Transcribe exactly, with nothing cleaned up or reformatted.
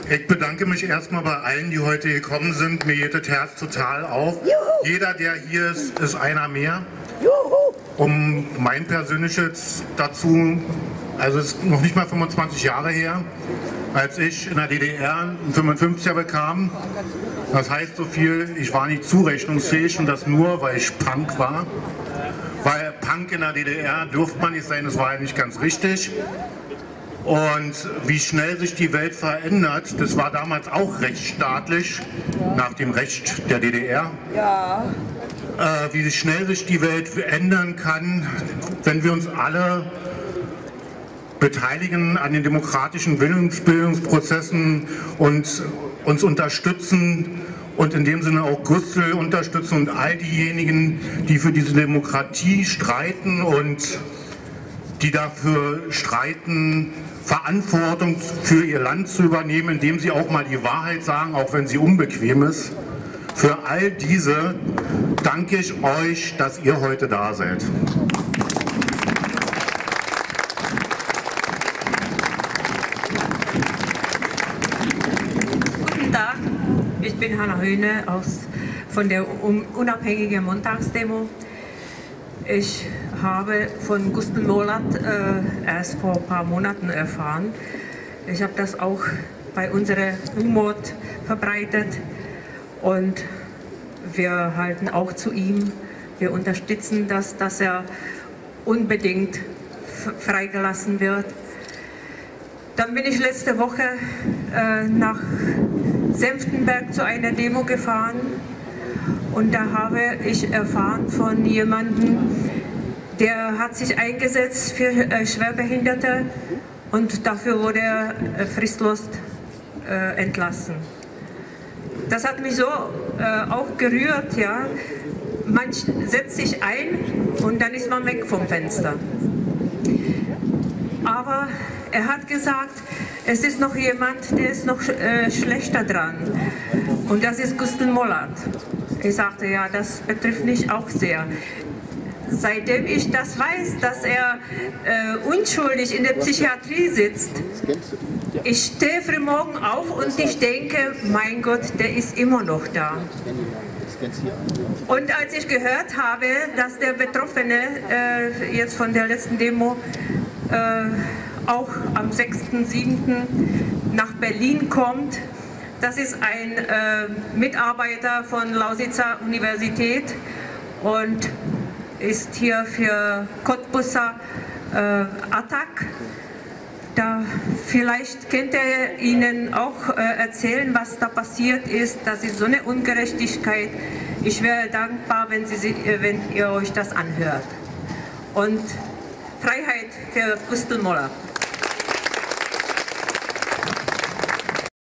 Ich bedanke mich erstmal bei allen, die heute gekommen sind. Mir geht das Herz total auf. Juhu. Jeder, der hier ist, ist einer mehr. Juhu. Um mein persönliches dazu, also es ist noch nicht mal fünfundzwanzig Jahre her, als ich in der D D R einen fünfundfünfziger bekam. Das heißt so viel, ich war nicht zurechnungsfähig und das nur, weil ich Punk war. Weil Punk in der D D R durfte man nicht sein, das war ja nicht ganz richtig. Und wie schnell sich die Welt verändert, das war damals auch rechtsstaatlich, nach dem Recht der D D R. Ja. Äh, wie schnell sich die Welt ändern kann, wenn wir uns alle beteiligen an den demokratischen Willensbildungsprozessen und uns unterstützen und in dem Sinne auch Gustl unterstützen und all diejenigen, die für diese Demokratie streiten und die dafür streiten, Verantwortung für ihr Land zu übernehmen, indem sie auch mal die Wahrheit sagen, auch wenn sie unbequem ist. Für all diese danke ich euch, dass ihr heute da seid. Guten Tag, ich bin Hanna Höhne aus, von der Unabhängigen Montagsdemo. Ich habe von Gustl Mollert äh, erst vor ein paar Monaten erfahren. Ich habe das auch bei unserer U M O D verbreitet und wir halten auch zu ihm. Wir unterstützen das, dass er unbedingt freigelassen wird. Dann bin ich letzte Woche äh, nach Senftenberg zu einer Demo gefahren. Und da habe ich erfahren von jemandem, der hat sich eingesetzt für äh, Schwerbehinderte und dafür wurde er äh, fristlos äh, entlassen. Das hat mich so äh, auch gerührt, ja. Man setzt sich ein und dann ist man weg vom Fenster. Aber er hat gesagt, es ist noch jemand, der ist noch äh, schlechter dran. Und das ist Gustl Mollert. Ich sagte, ja, das betrifft mich auch sehr. Seitdem ich das weiß, dass er äh, unschuldig in der Psychiatrie sitzt, ich stehe früh morgen auf und ich denke, mein Gott, der ist immer noch da. Und als ich gehört habe, dass der Betroffene äh, jetzt von der letzten Demo äh, auch am sechsten siebten nach Berlin kommt, das ist ein äh, Mitarbeiter von Lausitzer Universität und ist hier für Cottbusser äh, Attac. Da vielleicht könnte er Ihnen auch äh, erzählen, was da passiert ist. Das ist so eine Ungerechtigkeit. Ich wäre dankbar, wenn, Sie, äh, wenn ihr euch das anhört. Und Freiheit für Gustl Mollert.